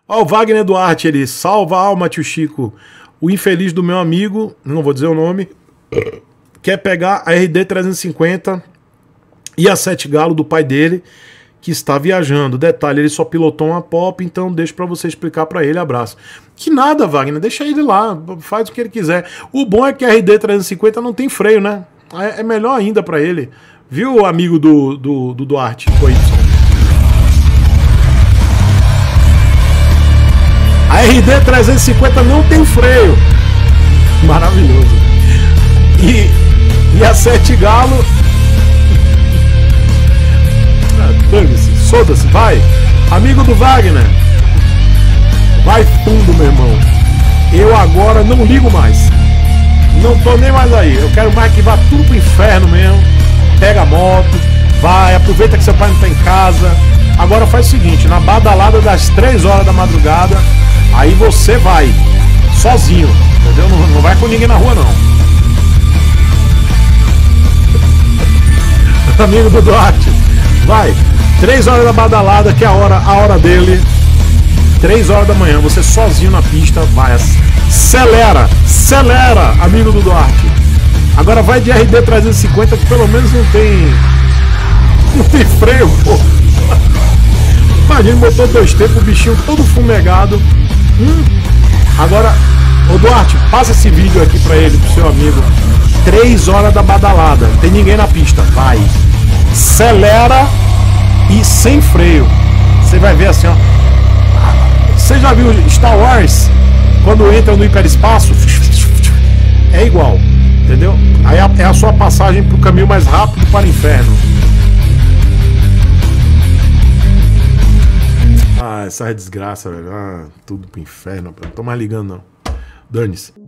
Ó, o Wagner Duarte, ele salva a alma, tio Chico. O infeliz do meu amigo, não vou dizer o nome, quer pegar a RD 350 e a 7 Galo do pai dele, que está viajando. Detalhe, ele só pilotou uma Pop, então deixa pra você explicar pra ele. Abraço. Que nada, Wagner, deixa ele lá, faz o que ele quiser. O bom é que a RD 350 não tem freio, né? É melhor ainda pra ele. Viu, amigo do Duarte? Foi isso. A RD 350 não tem freio. Maravilhoso. E a 7 Galo... Dane-se, solta-se, vai. Amigo do Wagner. Vai fundo, meu irmão. Eu agora não ligo mais. Não tô nem mais aí. Eu quero mais que vá tudo pro inferno mesmo. Pega a moto, vai, aproveita que seu pai não tá em casa. Agora faz o seguinte, na badalada das 3 horas da madrugada, aí você vai, sozinho, entendeu? Não vai com ninguém na rua, não. Amigo do Duarte, vai, 3 horas da badalada, que é a hora dele. 3 horas da manhã, você sozinho na pista, vai, acelera, amigo do Duarte. Agora vai de RD 350, que pelo menos não tem freio, pô. Imagina, botou 2 tempos, o bichinho todo fumegado. Agora, ô Duarte, passa esse vídeo aqui pra ele, pro seu amigo. 3 horas da badalada, não tem ninguém na pista, vai, acelera e sem freio. Você vai ver assim, ó. Você já viu Star Wars? Quando entra no hiperespaço, é igual, entendeu? Aí é a sua passagem pro caminho mais rápido para o inferno. Ah, essa é desgraça, velho. Ah, tudo pro inferno. Não tô mais ligando, não. Dane-se.